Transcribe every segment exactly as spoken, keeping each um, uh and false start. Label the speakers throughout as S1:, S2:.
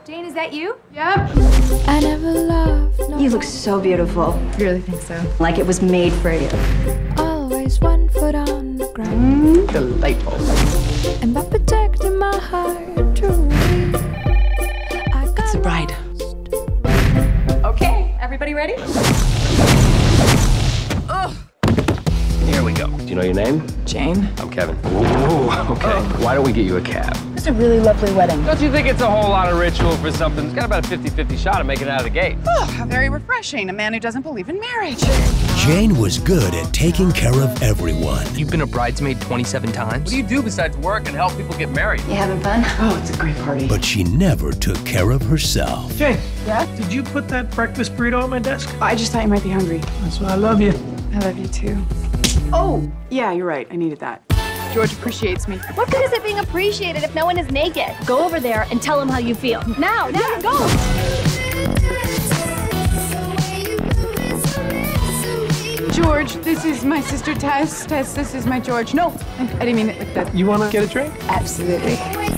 S1: Jane, is that you?
S2: Yep.
S3: I never loved. No.
S1: You look so beautiful.
S2: You really think so?
S1: Like it was made for you.
S3: Always one foot on the ground.
S2: Mm, delightful.
S3: And by protecting my heart truly, I got
S2: It's the bride.
S3: lost.
S1: Okay, everybody ready?
S4: Ugh. Here we go. Do you know your name?
S2: Jane?
S4: I'm Kevin. Ooh, okay. Why don't we get you a cab?
S2: It's a really lovely wedding.
S5: Don't you think it's a whole lot of ritual for something? It's got about a fifty fifty shot of making it out of the gate.
S2: Oh, how very refreshing. A man who doesn't believe in marriage.
S6: Jane was good at taking care of everyone.
S7: You've been a bridesmaid twenty-seven times?
S5: What do you do besides work and help people get married?
S1: You having fun?
S2: Oh, it's a great party.
S6: But she never took care of herself.
S8: Jane.
S2: Yeah?
S8: Did you put that breakfast burrito on my desk?
S2: I just thought you might be hungry.
S8: That's why I love you.
S2: I love you too. Oh, yeah, you're right. I needed that. George appreciates me.
S9: What good is it being appreciated if no one is naked? Go over there and tell him how you feel. Now, now, go!
S2: George, this is my sister Tess. Tess, this is my George. No, I, I didn't mean it like that.
S8: You want to get a drink?
S2: Absolutely.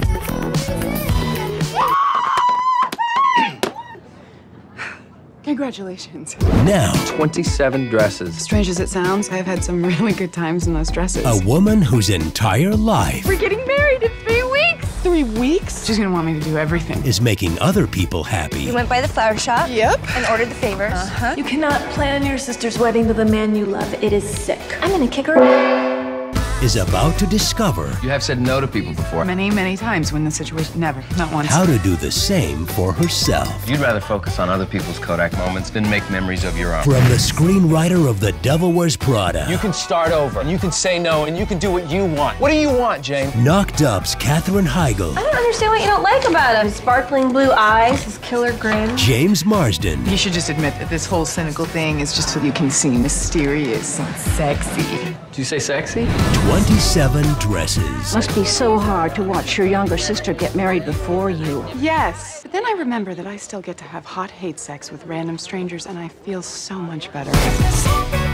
S2: Congratulations.
S6: Now,
S5: twenty-seven dresses.
S2: Strange as it sounds, I've had some really good times in those dresses.
S6: a woman whose entire life
S2: We're getting married in three weeks! Three weeks? She's gonna want me to do everything.
S6: is making other people happy.
S10: We went by the flower shop.
S2: Yep.
S10: And ordered the favors.
S2: Uh-huh.
S11: You cannot plan your sister's wedding to the man you love. It is sick.
S10: I'm gonna kick her.
S6: Is about to discover
S5: You have said no to people before.
S2: Many, many times when the situation, never, not once.
S6: how to do the same for herself.
S4: You'd rather focus on other people's Kodak moments than make memories of your own.
S6: From the screenwriter of The Devil Wears Prada,
S5: You can start over, and you can say no, and you can do what you want. What do you want, Jane?
S6: Knocked Up's Katherine Heigl,
S10: I don't understand what you don't like about him. His sparkling blue eyes, his killer grin.
S6: James Marsden,
S2: You should just admit that this whole cynical thing is just so you can seem mysterious and sexy.
S5: Did you say sexy?
S6: twenty-seven dresses.
S11: Must be so hard to watch your younger sister get married before you.
S2: Yes. But then I remember that I still get to have hot hate sex with random strangers, and I feel so much better.